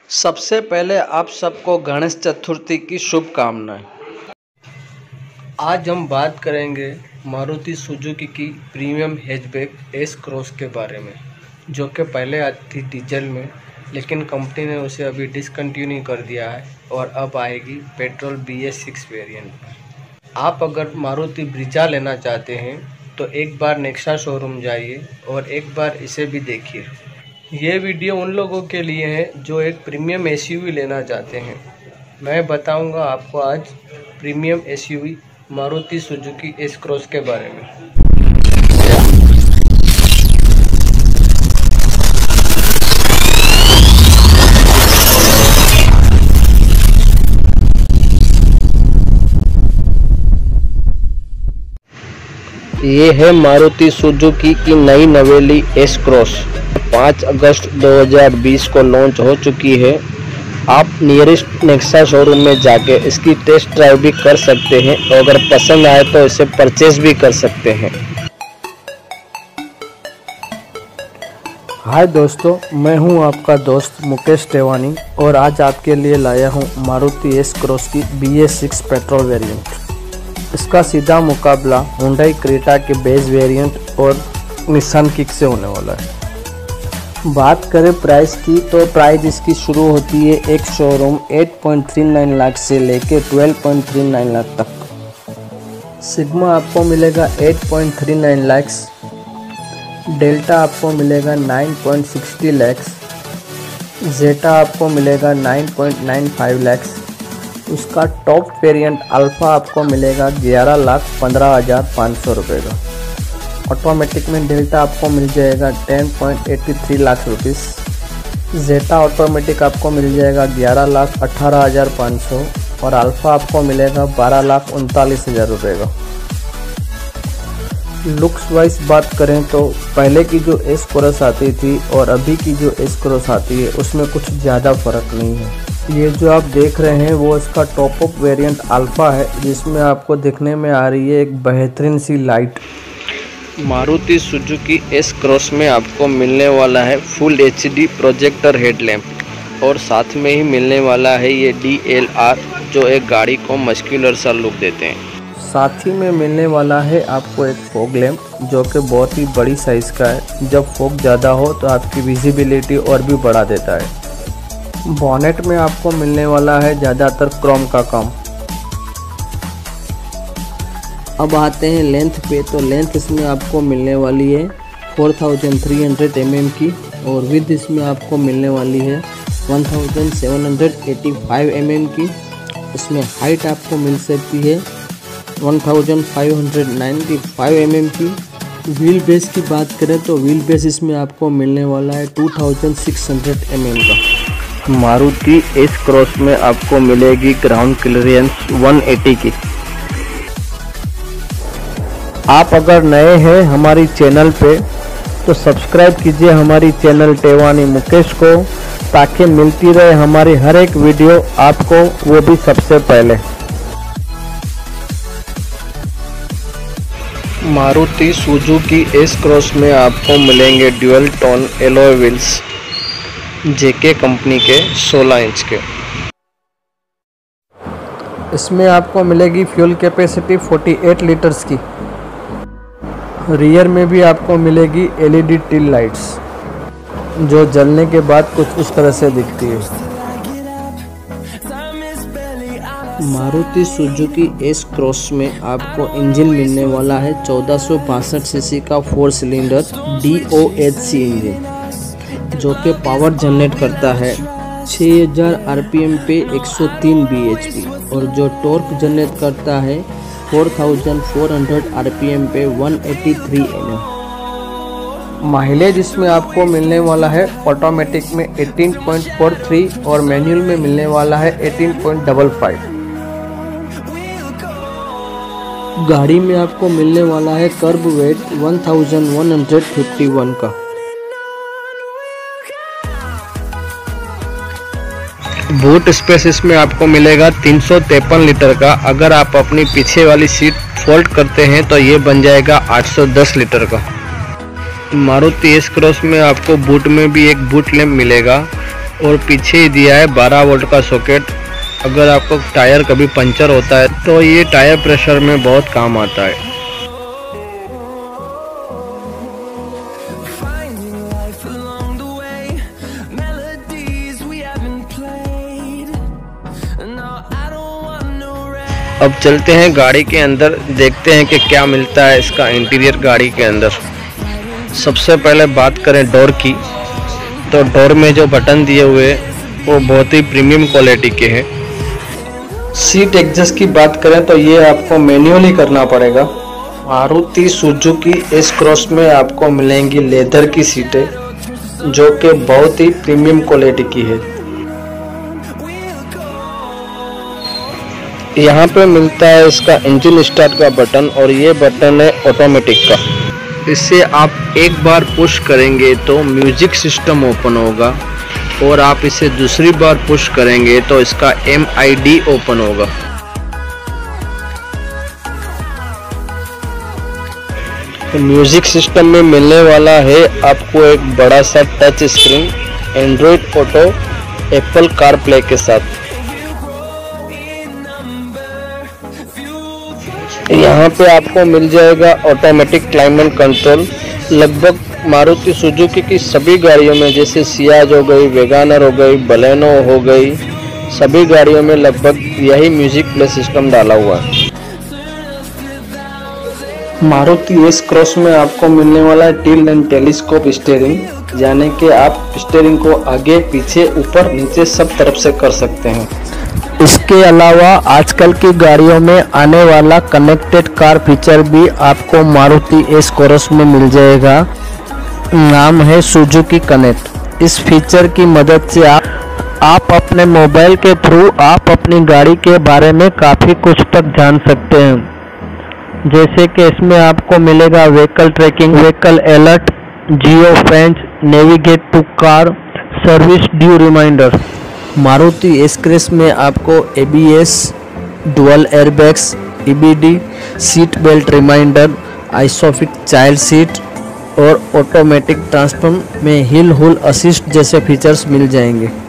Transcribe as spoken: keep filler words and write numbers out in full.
सबसे पहले आप सबको गणेश चतुर्थी की शुभकामनाएं। आज हम बात करेंगे मारुति सुजुकी की प्रीमियम हैचबैक एस क्रॉस के बारे में, जो कि पहले आती थी डीजल में, लेकिन कंपनी ने उसे अभी डिसकंटिन्यू कर दिया है और अब आएगी petrol B S six variant में। आप अगर मारुति ब्रिजा लेना चाहते हैं तो एक बार नेक्सा शोरूम जाइए और एक बार इसे भी देखिए। ये वीडियो उन लोगों के लिए है जो एक प्रीमियम एसयूवी लेना चाहते हैं। मैं बताऊंगा आपको आज premium SUV Maruti Suzuki S cross के बारे में। ये है मारुति सुजुकी की नई नवेली एस क्रॉस। पाँच अगस्त दो हज़ार बीस को लॉन्च हो चुकी है। आप नियरेस्ट नेक्सा शोरूम में जाके इसकी टेस्ट ड्राइव भी कर सकते हैं और अगर पसंद आए तो इसे परचेज भी कर सकते हैं। हाय दोस्तों, मैं हूं आपका दोस्त मुकेश टेवानी और आज आपके लिए लाया हूं मारुति एस क्रॉस की B S six petrol variant. इसका सीधा मुकाबला हुंडई क्रेटा के बेस वेरिएंट और निसान किक से होने वाला है। बात करें प्राइस की तो प्राइस इसकी शुरू होती है एक शोरूम आठ पॉइंट तीन नौ लाख से लेके बारह पॉइंट तीन नौ लाख तक। सिग्मा आपको मिलेगा आठ पॉइंट तीन नौ लाख, डेल्टा आपको मिलेगा नौ पॉइंट छह शून्य लाख, जेटा आपको मिलेगा नौ पॉइंट नौ पाँच लाख। उसका टॉप वेरिएंट अल्फा आपको मिलेगा ग्यारह लाख पंद्रह हज़ार पाँच सौ रुपये का। ऑटोमेटिक में डेल्टा आपको मिल जाएगा दस पॉइंट तिरासी लाख रुपीस, जेटा ऑटोमेटिक आपको मिल जाएगा ग्यारह लाख अठारह हज़ार पाँच सौ और अल्फा आपको मिलेगा बारह लाख उनतालीस हज़ार रुपये का। लुक्स वाइज बात करें तो पहले की जो एस क्रॉस आती थी और अभी की जो एस क्रॉस आती है उसमें कुछ ज़्यादा फर्क नहीं है। ये जो आप देख रहे हैं वो इसका टॉप अप वेरिएंट अल्फा है, जिसमें आपको देखने में आ रही है एक बेहतरीन सी light. Maruti Suzuki S cross में आपको मिलने वाला है full H D projector headlamp और साथ में ही मिलने वाला है ये डी एल आर, जो एक गाड़ी को मस्कुलर सा लुक देते हैं। साथ ही में मिलने वाला है आपको एक फॉग लैम्प, जो कि बहुत ही बड़ी साइज़ का है। जब फॉग ज़्यादा हो तो आपकी विजिबिलिटी और भी बढ़ा देता है। बॉनेट में आपको मिलने वाला है ज़्यादातर क्रोम का काम। अब आते हैं लेंथ पे, तो लेंथ इसमें आपको मिलने वाली है चार हज़ार तीन सौ एम एम की और विड्थ इसमें आपको मिलने वाली है सत्रह सौ पचासी एम एम की। इसमें हाइट आपको मिल सकती है पंद्रह सौ पचानवे एम एम की। व्हील बेस की बात करें तो व्हील बेस इसमें आपको मिलने वाला है छब्बीस सौ एम एम का। मारुति एस क्रॉस में आपको मिलेगी ग्राउंड क्लियरेंस एक सौ अस्सी की। आप अगर नए हैं हमारी चैनल पे तो सब्सक्राइब कीजिए हमारी चैनल टेवानी मुकेश को, ताकि मिलती रहे हमारी हर एक वीडियो आपको, वो भी सबसे पहले। मारुति सुजुकी एस क्रॉस में आपको मिलेंगे dual tone alloy wheels, JK company के सोलह इंच के। इसमें आपको मिलेगी फ्यूल कैपेसिटी अड़तालीस लीटर्स की। रियर में भी आपको मिलेगी L E D tail lights, जो जलने के बाद कुछ इस तरह से दिखती है। मारुति सुजुकी एस क्रॉस में आपको इंजन मिलने वाला है चौदह सौ बासठ सीसी का four cylinder D O H C engine, जो कि पावर जनरेट करता है छह हज़ार आर पी एम पे एक सौ तीन बी एच पी और जो टॉर्क जनरेट करता है चौदह सौ आर पी एम पे एक सौ तिरासी एन एम। माइलेज इसमें आपको मिलने वाला है ऑटोमेटिक में अठारह पॉइंट चार तीन और मैनुअल में मिलने वाला है अठारह पॉइंट पाँच पाँच। गाड़ी में आपको मिलने वाला है कर्ब वेट ग्यारह सौ इक्यावन का। बूट स्पेस इसमें आपको मिलेगा तीन सौ तिरपन लीटर का। अगर आप अपनी पीछे वाली सीट फोल्ड करते हैं तो ये बन जाएगा आठ सौ दस लीटर का। मारुति एस क्रॉस में आपको बूट में भी एक बूट लैंप मिलेगा और पीछे ही दिया है बारह वोल्ट का सॉकेट। अगर आपको टायर कभी पंचर होता है तो ये टायर प्रेशर में बहुत काम आता है। अब चलते हैं गाड़ी के अंदर, देखते हैं कि क्या मिलता है इसका इंटीरियर गाड़ी के अंदर। सबसे पहले बात करें डोर की, तो डोर में जो बटन दिए हुए वो बहुत ही प्रीमियम क्वालिटी के हैं। सीट एडजस्ट की बात करें तो ये आपको मैन्युअली करना पड़ेगा। मारुति सुजुकी एस क्रॉस में आपको मिलेंगी लेदर की सीटें, जो कि बहुत ही प्रीमियम क्वालिटी की है। यहाँ पे मिलता है इसका इंजन स्टार्ट का बटन, और ये बटन है ऑटोमेटिक का। इससे आप एक बार पुश करेंगे तो म्यूजिक सिस्टम ओपन होगा, और आप इसे दूसरी बार पुश करेंगे तो इसका एम आई डी ओपन होगा। म्यूजिक सिस्टम में मिलने वाला है आपको एक बड़ा सा touch screen, Android Auto, Apple Car Play के साथ। यहाँ पे आपको मिल जाएगा ऑटोमेटिक क्लाइमेट कंट्रोल। लगभग मारुति सुजुकी की सभी गाड़ियों में, जैसे सियाज हो गई, वेगानर हो गई, बलेनो हो गई, सभी गाड़ियों में लगभग यही म्यूजिक प्ले सिस्टम डाला हुआ है। मारुति एस क्रॉस में आपको मिलने वाला है टिल्ट एंड टेलीस्कोप स्टीयरिंग, यानी कि आप स्टीयरिंग को आगे, पीछे, ऊपर, नीचे सब तरफ से कर सकते हैं। इसके अलावा आजकल की गाड़ियों में आने वाला कनेक्टेड कार फीचर भी आपको मारुति एस क्रॉस में मिल जाएगा। नाम है सुजुकी कनेक्ट। इस फीचर की मदद से आप आप अपने मोबाइल के थ्रू आप अपनी गाड़ी के बारे में काफ़ी कुछ तक जान सकते हैं। जैसे कि इसमें आपको मिलेगा vehicle tracking, vehicle alert, geo fence, navigate to car, service due reminder. Maruti S cross में आपको A B S, dual airbags, E B D, seat belt reminder, ISOFIX child seat और ऑटोमेटिक ट्रांसफॉर्म में हिल होल्ड असिस्ट जैसे features मिल जाएंगे।